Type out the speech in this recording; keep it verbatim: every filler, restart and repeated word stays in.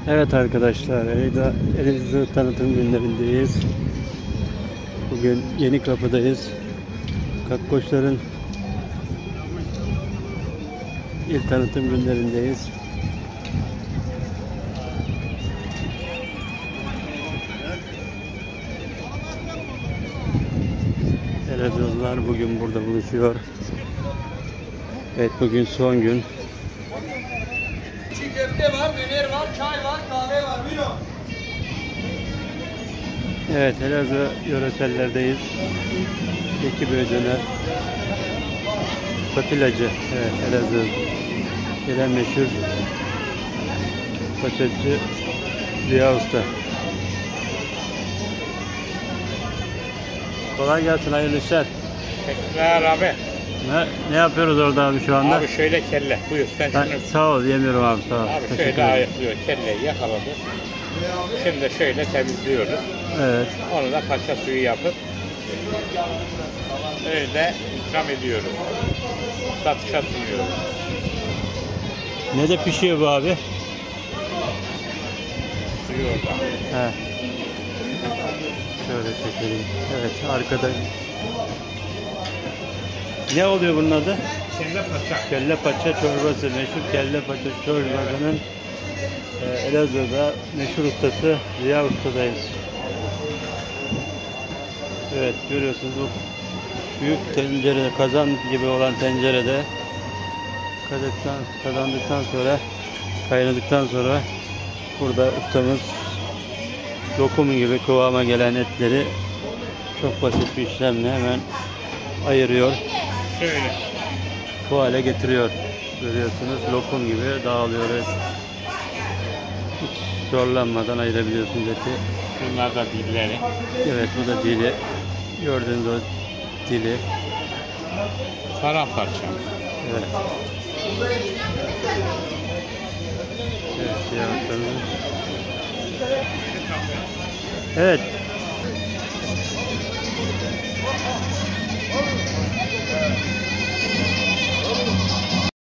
Evet arkadaşlar, Elazığ, Elazığ tanıtım günlerindeyiz. Bugün Yenikapı'dayız. Kakkoşların ilk tanıtım günlerindeyiz. Elazığlılar bugün burada buluşuyor. Evet, bugün son gün. Çiğ köfte var, döner var, çay var, kahve var. Buyurun. Evet, Elazığ yöresellerdeyiz. Ekibi döner. Patilacı. Evet, Elazığ. Gelen meşhur paçacı Ziya Usta. Kolay gelsin, hayırlı işler. Teşekkürler abi. Ne, ne yapıyoruz orada abi şu anda? Abi şöyle kelle. Buyur sen Ben, şunu. sağ ol, yemiyorum abi, sağ ol. Abi Teşekkür şöyle ederim. ayıklıyor. Kelleyi yakaladı. Şimdi şöyle temizliyoruz. Evet. Onu da paça suyu yapıp öyle ikram ediyoruz. Satışa sunuyoruz. Ne de pişiyor bu abi? Suyu orada. He. Şöyle çekelim. Evet, arkada. Ne oluyor bunun adı? Kelle paça. Kelle paça çorbası. Meşhur kelle paça çorbasının e, Elazığ'da meşhur ustası Ziya Usta'dayız. Evet, görüyorsunuz bu büyük tencerede, kazan gibi olan tencerede kazandıktan, kazandıktan sonra, kaynadıktan sonra burada ustamız lokum gibi kıvama gelen etleri çok basit bir işlemle hemen ayırıyor. Şöyle. Bu hale getiriyor. Görüyorsunuz, lokum gibi dağılıyor et. Hiç zorlanmadan ayırabiliyorsunuz eti. Bunlar da dilleri. Evet, bu da dili. Gördüğünüz o dili. Paramparça. Evet. Evet, yavaşlanıyor. Evet,